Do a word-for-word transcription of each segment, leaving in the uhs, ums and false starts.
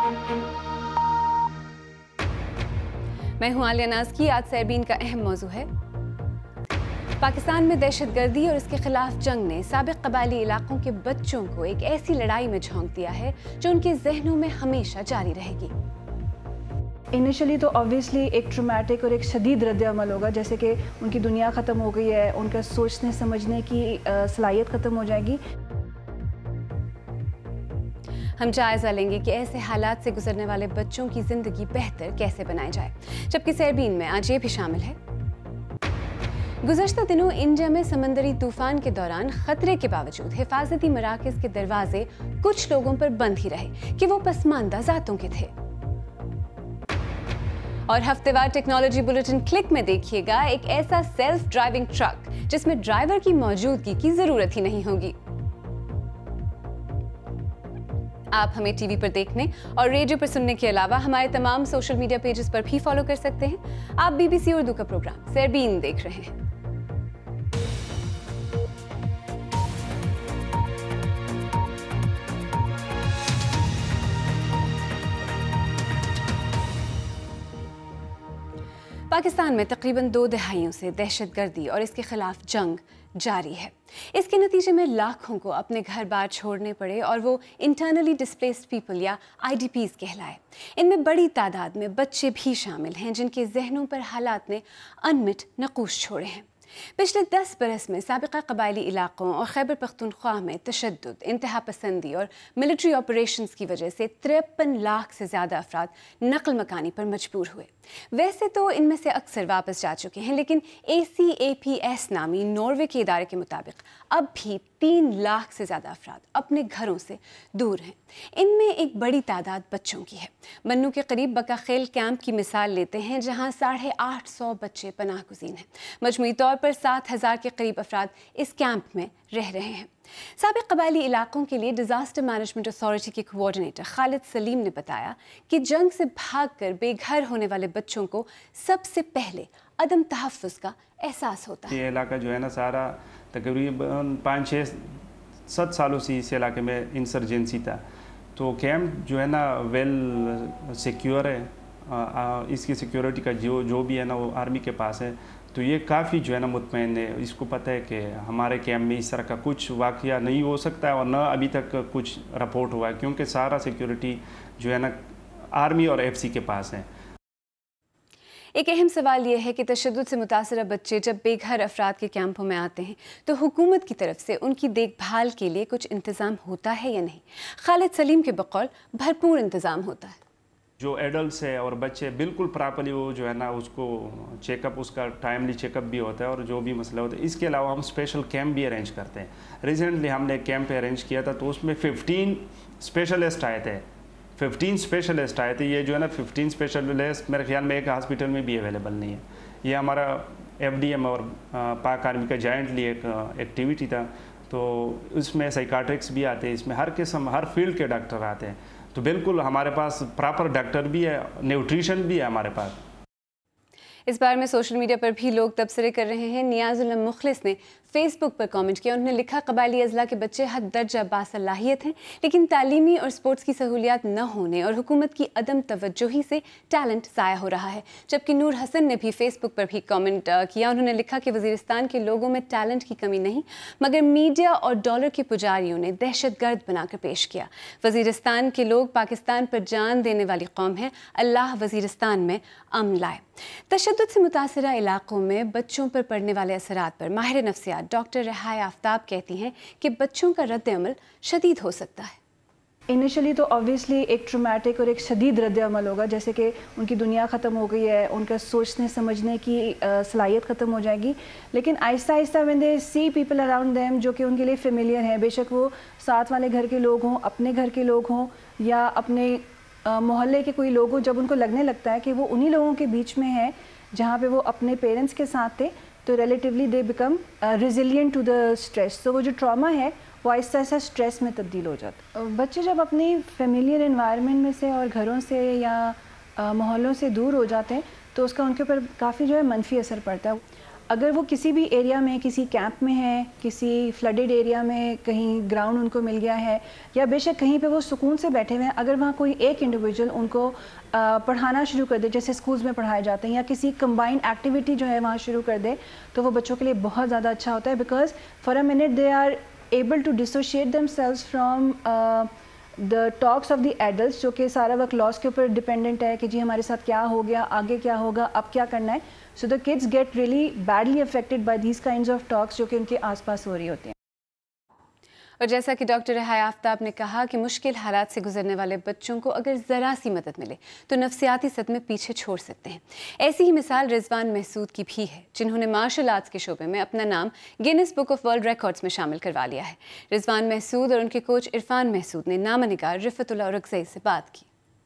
मैं हूं आलिया नाज़ की। आज सरबीन का अहम मौजू है पाकिस्तान में दहशतगर्दी और इसके खिलाफ जंग ने साबिक कबायली इलाकों के बच्चों को एक ऐसी लड़ाई में झोंक दिया है जो उनके जहनों में हमेशा जारी रहेगी। इनिशियली तो ऑब्वियसली एक ट्रॉमेटिक और एक शदीद रद्द अमल होगा, जैसे कि उनकी दुनिया ख़त्म हो गई है, उनका सोचने समझने की सलाहियत ख़त्म हो जाएगी। हम जायजा लेंगे कि ऐसे हालात से गुजरने वाले बच्चों की जिंदगी बेहतर कैसे बनाई जाए, जबकि सरबीन में आज ये भी शामिल है। गुज़श्ता दिनों इंडिया में समंदरी तूफान के दौरान खतरे के बावजूद हिफाजती मराकज़ के दरवाजे कुछ लोगों पर बंद ही रहे कि वो पसमानदा जातों के थे। और हफ्तेवार टेक्नोलॉजी बुलेटिन क्लिक में देखिएगा एक ऐसा सेल्फ ड्राइविंग ट्रक जिसमें ड्राइवर की मौजूदगी की जरूरत ही नहीं होगी। आप हमें टीवी पर देखने और रेडियो पर सुनने के अलावा हमारे तमाम सोशल मीडिया पेजेस पर भी फॉलो कर सकते हैं। आप बीबीसी उर्दू का प्रोग्राम सरबीन देख रहे हैं। पाकिस्तान में तकरीबन दो दहाइयों से दहशतगर्दी और इसके खिलाफ जंग जारी है। इसके नतीजे में लाखों को अपने घर बार छोड़ने पड़े और वो इंटरनली डिस्प्लेस्ड पीपल या आई डी पीज़ कहलाए। इनमें बड़ी तादाद में बच्चे भी शामिल हैं जिनके जहनों पर हालात ने अनमिट नकूश छोड़े हैं। पिछले दस बरस में साबिका कबायली इलाकों और खैबर पख्तूनख्वा में तशद्दुद, इंतहा पसंदी और मिलिट्री ऑपरेशंस की वजह से तिरपन लाख से ज़्यादा अफराद नकल मकानी पर मजबूर हुए। वैसे तो इनमें से अक्सर वापस जा चुके हैं, लेकिन A C A P S नामी नॉर्वे के इदारे के मुताबिक अब भी तीन लाख से ज़्यादा अफराद अपने घरों से दूर हैं। इनमें एक बड़ी तादाद बच्चों की है। मन्नू के करीब बकाखेल कैंप की मिसाल लेते हैं, जहां साढ़े आठ सौ बच्चे पनाह गुज़ीर हैं। मजमूई तौर पर सात हज़ार के करीब अफराद इस कैंप में रह रहे हैं। साबिक कबायली इलाकों के लिए डिज़ास्टर मैनेजमेंट अथॉरिटी के कोऑर्डिनेटर खालिद सलीम ने बताया कि जंग से भागकर बेघर होने वाले बच्चों को सबसे पहले अदम तहफ़्फ़ुज़ का एहसास होता है। ये इलाका जो है ना सारा तकरीबन पाँच छः सात सालों से इस इलाके में इंसर्जेंसी था, तो कैंप जो है ना वेल सिक्योर है। आ, आ, इसकी सिक्योरिटी का जो जो भी है ना वो आर्मी के पास है, तो ये काफ़ी जो है ना मुतमईन है। इसको पता है कि हमारे कैंप में इस तरह का कुछ वाक़या नहीं हो सकता है और न अभी तक कुछ रिपोर्ट हुआ है, क्योंकि सारा सिक्योरिटी जो है ना आर्मी और एफ सी के पास है। एक अहम सवाल यह है कि तशद्दुद से मुतासरा बच्चे जब बेघर अफराद के कैंपों में आते हैं तो हुकूमत की तरफ से उनकी देखभाल के लिए कुछ इंतज़ाम होता है या नहीं। खालिद सलीम के बकौल भरपूर इंतज़ाम होता है। जो एडल्ट है और बच्चे बिल्कुल प्रॉपर्ली वो जो है ना उसको चेकअप, उसका टाइमली चेकअप भी होता है और जो भी मसला होता है। इसके अलावा हम स्पेशल कैंप भी अरेंज करते हैं। रिसेंटली हमने एक कैंप अरेंज किया था, तो उसमें फिफ्टीन स्पेशलिस्ट आए थे फिफ्टीन स्पेशलिस्ट आए थे। ये जो है ना फिफ्टीन स्पेशलिस्ट मेरे ख्याल में एक हॉस्पिटल में भी अवेलेबल नहीं है। ये हमारा एफ डी एम और पाक आर्मी का जॉइंटली एक एक्टिविटी था, तो उसमें साइकाट्रिक्स भी आते हैं, इसमें हर किस्म हर फील्ड के डॉक्टर आते हैं। तो बिल्कुल हमारे पास प्रॉपर डॉक्टर भी है, न्यूट्रिशन भी है हमारे पास। इस बार में सोशल मीडिया पर भी लोग तबसरे कर रहे हैं। नियाज़ुल मुखलिस ने फेसबुक पर कमेंट किया। उन्होंने लिखा, कबायली अज़ला के बच्चे हद दर्जा बासलाहियत हैं, लेकिन तालीमी और स्पोर्ट्स की सहूलियात न होने और हुकूमत की अदम तवज्जोही से टैलेंट ज़ाया हो रहा है। जबकि नूर हसन ने भी फेसबुक पर भी कमेंट किया। उन्होंने लिखा कि वज़ीरिस्तान के लोगों में टैलेंट की कमी नहीं, मगर मीडिया और डॉलर के पुजारियों ने दहशतगर्द बनाकर पेश किया। वज़ीरिस्तान के लोग पाकिस्तान पर जान देने वाली कौम है। अल्लाह वज़ीरिस्तान में अमन लाए। तशद्दुद से मुतासरा इलाकों में बच्चों पर पड़ने वाले असरात पर माहिर नफ्सियात डॉक्टर रहाय आफ्ताब कहती हैं कि बच्चों का रद्द अमल शदीद हो सकता है। इनिशियली तो ऑब्वियसली एक ट्रॉमेटिक और एक शदीद रद्द अमल होगा, जैसे कि उनकी दुनिया ख़त्म हो गई है, उनका सोचने समझने की सलाहियत ख़त्म हो जाएगी। लेकिन आहिस्ता आहिस्ता when they see people around them जो कि उनके लिए फेमिलियर हैं, बेशक वो साथ वाले घर के लोग हों, अपने घर के लोग हों या अपने मोहल्ले के कोई लोग हों, जब उनको लगने लगता है कि वो उन्हीं लोगों के बीच में है जहाँ पे वो अपने पेरेंट्स के साथ थे, तो relatively they become resilient to the stress. तो वो जो ट्रॉमा है वो आहिस्ता आहिस्ता स्ट्रेस में तब्दील हो जाता है। बच्चे जब अपनी फेमिलियर एनवायरनमेंट में से और घरों से या मोहल्लों से दूर हो जाते हैं तो उसका उनके ऊपर काफ़ी जो है मनफी असर पड़ता है। अगर वो किसी भी एरिया में, किसी कैंप में है, किसी फ्लडेड एरिया में कहीं ग्राउंड उनको मिल गया है, या बेशक कहीं पे वो सुकून से बैठे हुए हैं, अगर वहाँ कोई एक इंडिविजुअल उनको पढ़ाना शुरू कर दे, जैसे स्कूल्स में पढ़ाए जाते हैं, या किसी कंबाइंड एक्टिविटी जो है वहाँ शुरू कर दे, तो वो बच्चों के लिए बहुत ज़्यादा अच्छा होता है। Because for a minute they are able to dissociate themselves from the talks of the adults, जो कि सारा वक्त लॉस के ऊपर डिपेंडेंट है कि जी हमारे साथ क्या हो गया, आगे क्या होगा, अब क्या करना है। So the kids get really badly affected by these kinds of talks जो कि उनके आसपास हो रही होती हैं। और जैसा कि डॉक्टर रिहाया आफ्ताब ने कहा कि मुश्किल हालात से गुजरने वाले बच्चों को अगर ज़रा सी मदद मिले तो नफ्सियाती सदमे पीछे छोड़ सकते हैं। ऐसी ही मिसाल रिजवान महसूद की भी है, जिन्होंने मार्शल आर्ट्स के शोबे में अपना नाम Guinness Book of World Records में शामिल करवा लिया है। रिजवान महसूद और उनके कोच इरफान महसूद ने नामनिगार रिफतुल्लाह रुकज़ई से बात की।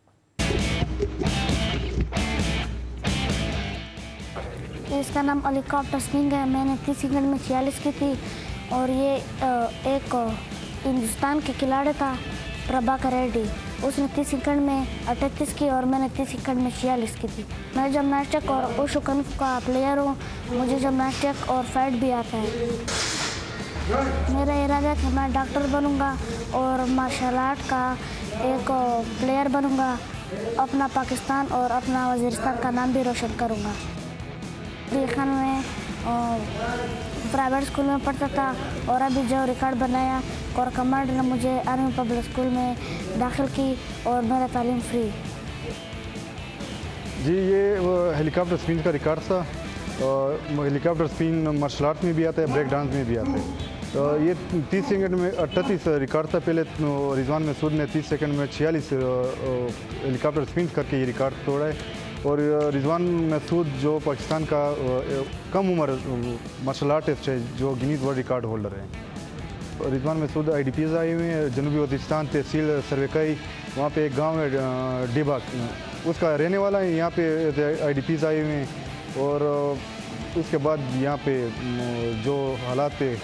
इसका नाम हेलीकॉप्टर स्विंग है। मैंने तीस सेकंड में छियालीस की थी और ये एक हिंदुस्तान के खिलाड़ी था प्रभाकर रेड्डी, उसने तीस सेकंड में अड़तीस की और मैंने तीस सेकंड में छियालीस की थी। मैं जिम्नास्टिक और वुशु कन्फ का प्लेयर हूँ, मुझे जिम्नास्टिक और फाइट भी आता है। मेरा इरादा है कि मैं डॉक्टर बनूँगा और मार्शल आर्ट का एक प्लेयर बनूँगा, अपना पाकिस्तान और अपना वज़ीरिस्तान का नाम भी रोशन करूँगा। खान में प्राइवेट स्कूल में पढ़ता था और अभी जो रिकॉर्ड बनाया और कमांड ने मुझे आर्मी पब्लिक स्कूल में दाखिल की और मेरा तालीम फ्री। जी ये हेलीकॉप्टर स्पिन का रिकॉर्ड था। हेलीकॉप्टर स्पिन मार्शल आर्ट में भी आता है, ब्रेक डांस में भी आता है। तो ये तीस सेकंड में अड़तीस रिकॉर्ड था। पहले रिजवान महसूद ने तीस सेकंड में छियालीस हेलीकॉप्टर स्पिन करके ये रिकॉर्ड तोड़ा है। और रिजवान महसूद जो पाकिस्तान का कम उम्र मार्शल आर्टिस्ट है जो गिनीज वर्ल्ड रिकॉर्ड होल्डर है। Rizwan Mehsud I D P S आए हुए हैं जनूबी वज़ीरिस्तान तहसील सरवेकाई, वहाँ पे एक गांव है डिबा, उसका रहने वाला है। यहाँ पे आई डी पी एस आए हुए हैं और उसके बाद यहाँ पे जो हालात थे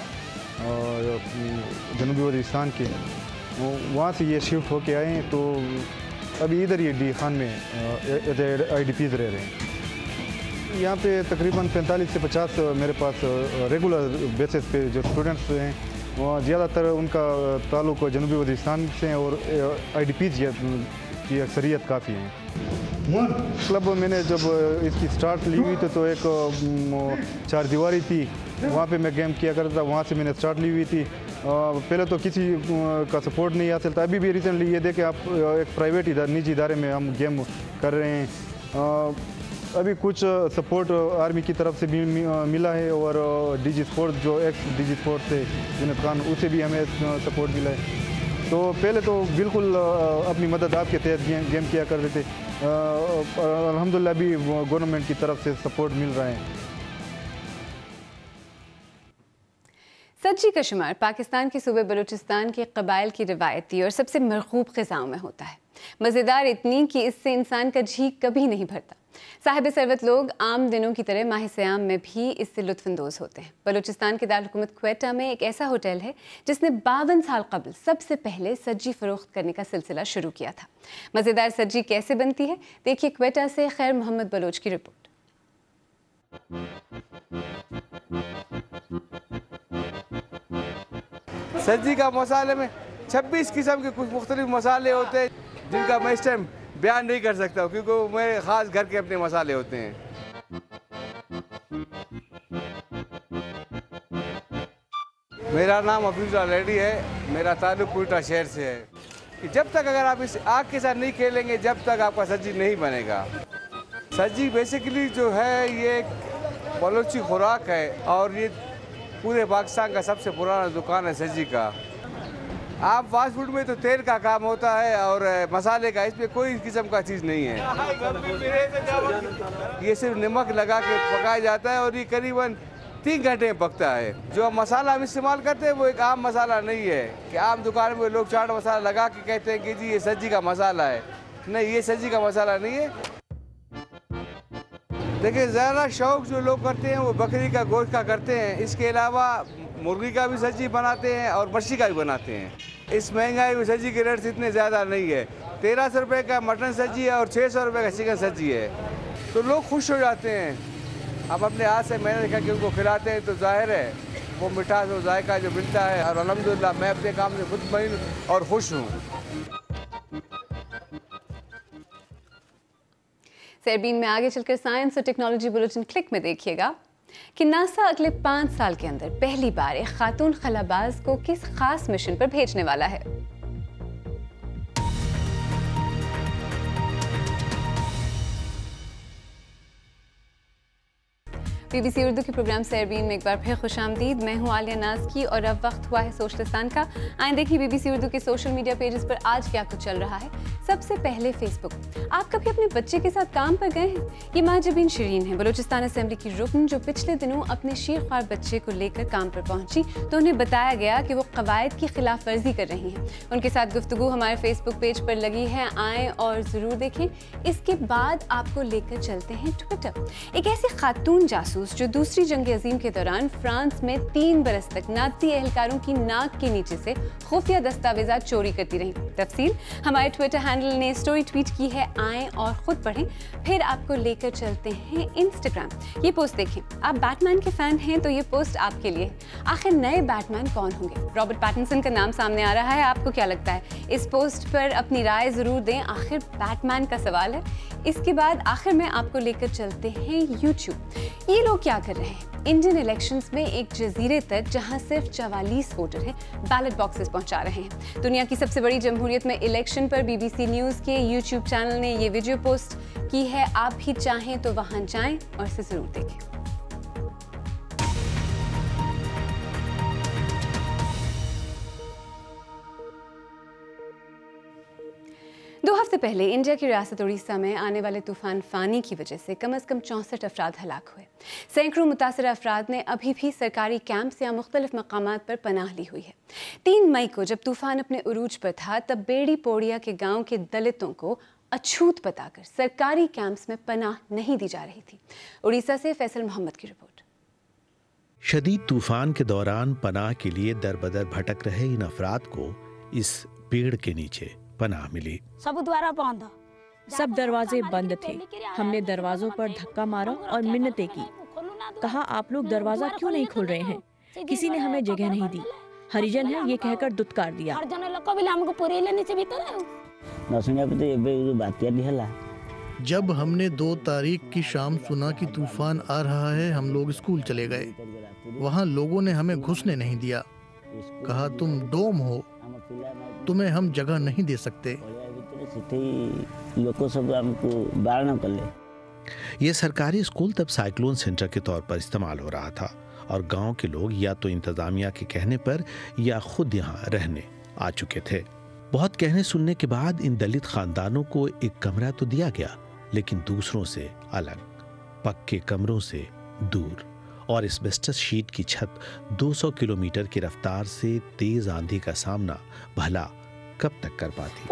जनूबी वज़ीरिस्तान के, वहाँ से ये शिफ्ट होके आए हैं। तो अभी इधर ये डी खान में आई डी पीज़ रह रहे हैं। यहाँ पे तकरीबन पैंतालीस से पचास मेरे पास रेगुलर बेसिस पे जो स्टूडेंट्स हैं, वहाँ ज़्यादातर उनका ताल्लुक़ जनूबी वज़ीरिस्तान से हैं और आई डी पीज़ की अक्सरियत काफ़ी हैं। क्लब मैंने जब इसकी स्टार्ट ली हुई थी तो एक चार दीवारी थी, वहाँ पे मैं गेम किया करता था, वहाँ से मैंने स्टार्ट ली हुई थी। पहले तो किसी का सपोर्ट नहीं हासिल था। अभी भी रिसेंटली ये देखें आप, एक प्राइवेट इधर निजी इदारे में हम गेम कर रहे हैं। अभी कुछ सपोर्ट आर्मी की तरफ से भी मिला है और डीजी स्पोर्ट्स जो एक्स डीजी स्पोर्ट्स थे जुनैद खान, उसे भी हमें सपोर्ट मिला है। तो पहले तो बिल्कुल अपनी मदद आपके तहत गेम, गेम किया करते थे। अल्हम्दुलिल्लाह अभी गवर्नमेंट की तरफ से सपोर्ट मिल रहा है। सज्जी का शुमार पाकिस्तान के सूबे बलूचिस्तान के कबाइल की रिवायती और सबसे मरगूब ग़िज़ाओं में होता है। मज़ेदार इतनी कि इससे इंसान का जी कभी नहीं भरता। साहिब सरवत लोग आम दिनों की तरह माह सियाम में भी इससे लुत्फ़अंदोज़ होते हैं। बलूचिस्तान के दारुल हुकूमत क्वेटा में एक ऐसा होटल है जिसने बावन साल कबल सबसे पहले सज्जी फ़रोख्त करने का सिलसिला शुरू किया था। मज़ेदार सज्जी कैसे बनती है, देखिए क्वेटा से खैर मोहम्मद बलोच की रिपोर्ट। सज्जी का मसाले में छब्बीस किस्म के कुछ मुख्तलिफ मसाले होते हैं जिनका मैं इस टाइम बयान नहीं कर सकता क्योंकि मेरे ख़ास घर के अपने मसाले होते हैं। मेरा नाम हफीज़ुल्लाह रेड्डी है, मेरा ताल्लुक़ क्वेटा शहर से है। कि जब तक अगर आप इस आग के साथ नहीं खेलेंगे जब तक आपका सज्जी नहीं बनेगा। सज्जी बेसिकली जो है ये एक बलोची खुराक है और ये पूरे पाकिस्तान का सबसे पुराना दुकान है सज्जी का। आप फास्ट फूड में तो तेल का काम होता है और मसाले का, इसमें कोई किस्म का चीज़ नहीं है। ये सिर्फ नमक लगा के पकाया जाता है और ये करीबन तीन घंटे में पकता है। जो मसाला हम इस्तेमाल करते हैं वो एक आम मसाला नहीं है कि आम दुकान में लोग चाट मसाला लगा के कहते हैं कि जी ये सज्जी का मसाला है। नहीं, ये सज्जी का मसाला नहीं है। देखिए ज़्यादा शौक़ जो लोग करते हैं वो बकरी का गोश्त का करते हैं। इसके अलावा मुर्गी का भी सज्जी बनाते हैं और मच्छी का भी बनाते हैं। इस महंगाई में सज्जी के रेट्स इतने ज़्यादा नहीं है। तेरह सौ रुपये का मटन सज्जी है और छः सौ रुपये का चिकन सज्जी है, तो लोग खुश हो जाते हैं। हम अपने हाथ से मेहनत करके उनको खिलाते हैं तो जाहिर है वो मिठास और जायका जो मिलता है, और अल्हम्दुलिल्लाह मैं अपने काम से मुतमईन और खुश हूँ। सरबीन में आगे चलकर साइंस और टेक्नोलॉजी बुलेटिन क्लिक में देखिएगा कि नासा अगले पाँच साल के अंदर पहली बार एक खातून खलाबाज को किस खास मिशन पर भेजने वाला है। बीबीसी उर्दू के प्रोग्राम सरबीन में एक बार फिर खुशामदीद। मैं हूं आलिया नाज की और अब वक्त हुआ है सोशलिस्तान का। आए देखिए बीबीसी उर्दू के सोशल मीडिया पेजेस पर आज क्या कुछ चल रहा है। सबसे पहले फेसबुक। आप कभी अपने बच्चे के साथ काम पर गए हैं? ये माजबीन शिरीन है, बलूचिस्तान असेंबली की रुकन, जो पिछले दिनों अपने शीरख्वार बच्चे को लेकर काम पर पहुंची तो उन्हें बताया गया कि वो कवायद की खिलाफ वर्जी कर रही हैं। उनके साथ गुफ्तगू हमारे फेसबुक पेज पर लगी है, आएँ और ज़रूर देखें। इसके बाद आपको लेकर चलते हैं ट्विटर। एक ऐसी खातून जासूस जो दूसरी जंग अजीम के दौरान फ्रांस में तीन बरस तक नाज़ी एहलकारों की नाक के नीचे से खुफिया दस्तावेजात चोरी करती रही। तफसील हमारे ट्विटर हैंडल ने स्टोरी ट्वीट की है, आएँ और खुद पढ़ें। फिर आपको लेकर चलते हैं इंस्टाग्राम। ये पोस्ट देखें। आप बैटमैन के फैन हैं तो ये पोस्ट आपके लिए। आखिर नए बैटमैन कौन होंगे? रॉबर्ट पैटिंसन का नाम सामने आ रहा है। आपको क्या लगता है? इस पोस्ट पर अपनी राय जरूर दें। आखिर बैटमैन का सवाल है। इसके बाद आखिर में आपको लेकर चलते हैं यूट्यूब। ये लोग क्या कर रहे हैं? इंडियन इलेक्शंस में एक जजीरे तक जहां सिर्फ चवालीस वोटर हैं, बैलेट बॉक्सेस पहुंचा रहे हैं। दुनिया की सबसे बड़ी जमहूरियत में इलेक्शन पर बीबीसी न्यूज़ के यूट्यूब चैनल ने ये वीडियो पोस्ट की है। आप भी चाहें तो वहां जाएं और इसे जरूर देखें। दो हफ्ते पहले इंडिया की रियासत उड़ीसा में आने वाले तूफान फानी की वजह से कम अज कम चौंसठ अफराद हलाक हुए। सैकड़ों मुतासर अफराद ने अभी भी सरकारी कैंप्स या मुख्तलिफ मकामात पर पनाह ली हुई है। तीन मई को जब तूफान अपने उरूज पर था तब बेड़ी पोड़िया के गांव के दलितों को अछूत बताकर सरकारी कैंप्स में पनाह नहीं दी जा रही थी। उड़ीसा से फैसल मोहम्मद की रिपोर्ट। शदीद तूफान के दौरान पनाह के लिए दर बदर भटक रहे इन अफराद को इस पेड़ के नीचे पनाह मिली। सब द्वारा बंद, सब दरवाजे बंद थे। हमने दरवाजों पर धक्का मारा और मिन्नतें की। कहा, आप लोग दरवाजा क्यों नहीं खोल रहे हैं? किसी ने हमें जगह नहीं दी। हरिजन है ये कहकर दुत्कार दिया। जब हमने दो तारीख की शाम सुना कि तूफान आ रहा है, हम लोग स्कूल चले गए। वहाँ लोगों ने हमें घुसने नहीं दिया। कहा, तुम डोम हो, तुम्हें हम जगह नहीं दे सकते। ये सरकारी स्कूल तब साइक्लोन सेंटर के तौर पर इस्तेमाल हो रहा था और गांव के लोग या तो इंतजामिया के कहने पर या खुद यहाँ रहने आ चुके थे। बहुत कहने सुनने के बाद इन दलित खानदानों को एक कमरा तो दिया गया, लेकिन दूसरों से अलग, पक्के कमरों से दूर और एस्बेस्टस शीट की छत दो सौ किलोमीटर की रफ्तार से तेज आंधी का सामना भला कब तक कर पाती?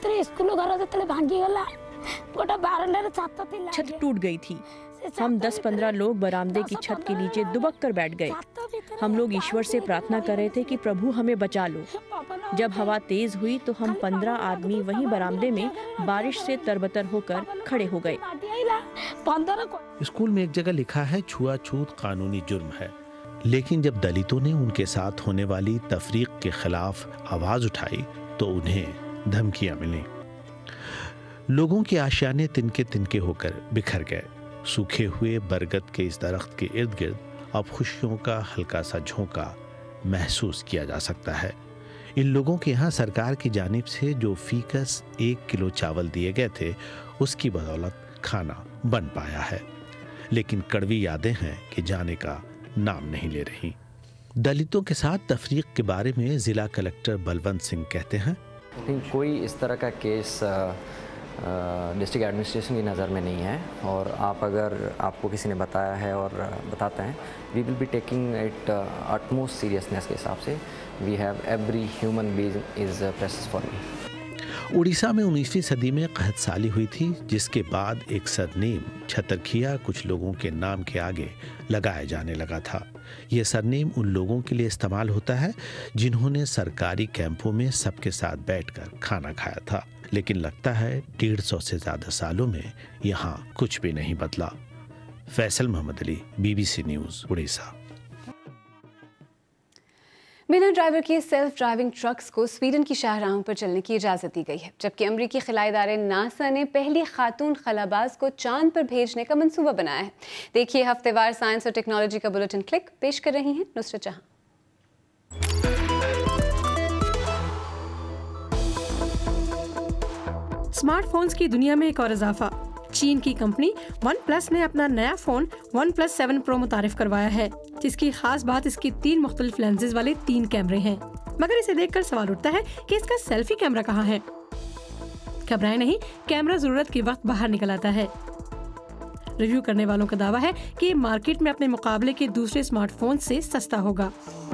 छत टूट गई थी। हम दस पंद्रह लोग बरामदे की छत के नीचे दुबक कर बैठ गए। हम लोग ईश्वर से प्रार्थना कर रहे थे कि प्रभु हमें बचा लो। जब हवा तेज हुई तो हम पंद्रह आदमी वहीं बरामदे में बारिश से तरबतर होकर खड़े हो गए। स्कूल में एक जगह लिखा है छुआछूत कानूनी जुर्म है, लेकिन जब दलितों ने उनके साथ होने वाली तफरीक के खिलाफ आवाज उठाई तो उन्हें धमकियां मिली। लोगों के आशियाने तिनके तिनके होकर बिखर गए। सूखे हुए बरगद के इस दरख्त के इर्द गिर्द अब खुशियों का हल्का सा झोंका महसूस किया जा सकता है। इन लोगों के यहाँ सरकार की जानिब से जो फीकस एक किलो चावल दिए गए थे, उसकी बदौलत खाना बन पाया है, लेकिन कड़वी यादें हैं कि जाने का नाम नहीं ले रही। दलितों के साथ तफरीक के बारे में जिला कलेक्टर बलवंत सिंह कहते हैं, कोई इस तरह का केस डिस्ट्रिक्ट एडमिनिस्ट्रेशन की नज़र में नहीं है, और आप अगर आपको किसी ने बताया है और बताते हैं, we will be taking it utmost seriousness के हिसाब से। We have every human being is precious for me. Orissa में उन्नीसवीं सदी में कहत साली हुई थी, जिसके बाद एक सरनेम छतरखिया कुछ लोगों के नाम के आगे लगाया जाने लगा था। यह सरनेम उन लोगों के लिए इस्तेमाल होता है जिन्होंने सरकारी कैंपों में सबके साथ बैठकर खाना खाया था, लेकिन लगता है डेढ़ सौ से ज्यादा सालों में यहाँ कुछ भी नहीं बदला। Faisal Mohammad Ali, BBC news, Orissa. बिना ड्राइवर के सेल्फ ड्राइविंग ट्रक्स को स्वीडन की शाहराहों पर चलने की इजाज़त दी गई है, जबकि अमरीकी खलाई इदारे नासा ने पहली खातून खलाबाज को चांद पर भेजने का मंसूबा बनाया है। देखिए हफ्तेवार साइंस और टेक्नोलॉजी का बुलेटिन क्लिक, पेश कर रही हैं नुसरत जहां। स्मार्टफोन्स की दुनिया में एक और इजाफा। चीन की कंपनी वन प्लस ने अपना नया phone OnePlus seven pro मुतारिफ करवाया है, जिसकी खास बात इसकी तीन मुख्तलिफ लेंसेज वाले तीन कैमरे हैं। मगर इसे देखकर सवाल उठता है कि इसका सेल्फी कैमरा कहाँ है। घबराएं नहीं, कैमरा जरूरत के वक्त बाहर निकल आता है। रिव्यू करने वालों का दावा है कि ये मार्केट में अपने मुकाबले के दूसरे स्मार्टफोन से सस्ता होगा।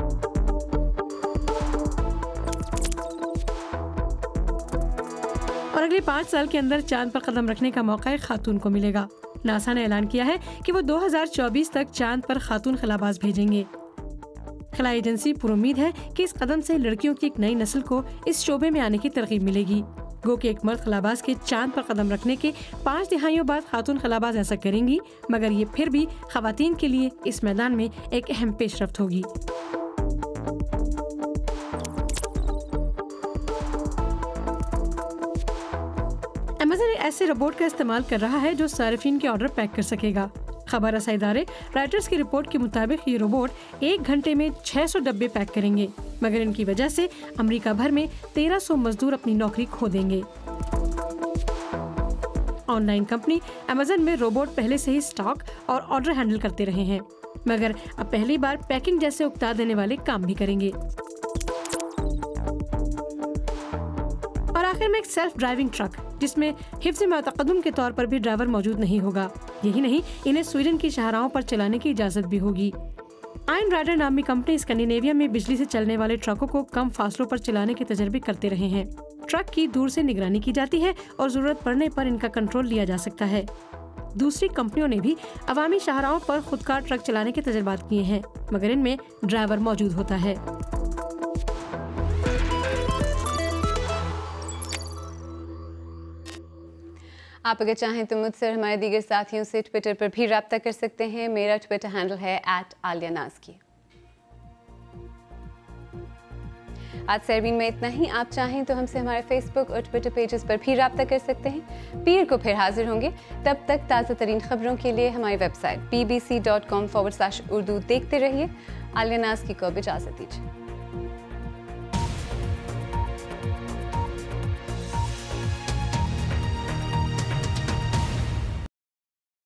और अगले पाँच साल के अंदर चांद पर कदम रखने का मौका एक खातून को मिलेगा। नासा ने ऐलान किया है कि वो दो हज़ार चौबीस तक चांद पर खातून खलाबाज भेजेंगे। खलाई एजेंसी पुरुम्मीद है कि इस कदम से लड़कियों की एक नई नस्ल को इस शोबे में आने की तरगीब मिलेगी। गो कि एक मर्द खलाबाज के चांद पर कदम रखने के पाँच दिहाइयों बाद खातून खलाबाज ऐसा करेंगी, मगर ये फिर भी खवातीन के लिए इस मैदान में एक अहम पेशरफ्त होगी। अमेज़न एक ऐसे रोबोट का इस्तेमाल कर रहा है जो सार्फिन के ऑर्डर पैक कर सकेगा। खबर रसा इदारे राइटर्स की रिपोर्ट के मुताबिक ये रोबोट एक घंटे में छह सौ डब्बे पैक करेंगे, मगर इनकी वजह से अमेरिका भर में तेरह सौ मजदूर अपनी नौकरी खो देंगे। ऑनलाइन कंपनी अमेज़न में रोबोट पहले से ही स्टॉक और ऑर्डर हैंडल करते रहे हैं, मगर अब पहली बार पैकिंग जैसे उकता देने वाले काम भी करेंगे। और आखिर में एक सेल्फ ड्राइविंग ट्रक, जिसमें हिफ्ज़ मुतक़द्दम के तौर पर भी ड्राइवर मौजूद नहीं होगा। यही नहीं, इन्हें स्वीडन की शाहराहों पर चलाने की इजाज़त भी होगी। आइन राइडर नामी कंपनी स्कैंडिनेविया में बिजली से चलने वाले ट्रकों को कम फासलों पर चलाने के तजर्बे करते रहे हैं। ट्रक की दूर से निगरानी की जाती है और जरूरत पड़ने पर इनका कंट्रोल लिया जा सकता है। दूसरी कंपनियों ने भी अवामी शाहराहों पर खुदकार ट्रक चलाने के तजर्बात किए हैं, मगर इनमें ड्राइवर मौजूद होता है। आप अगर चाहें तो मुझसे और हमारे दीगर साथियों से ट्विटर पर भी रब्ता कर सकते हैं। मेरा ट्विटर हैंडल है एट आलिया नाज़की। आज सरवीन में इतना ही। आप चाहें तो हमसे हमारे फेसबुक और ट्विटर पेजेस पर भी रब्ता कर सकते हैं। पीर को फिर हाजिर होंगे, तब तक ताज़ा तरीन खबरों के लिए हमारी website B B C dot com forward slash Urdu देखते रहिए। आलिया नाज़की को अब इजाज़त दीजिए।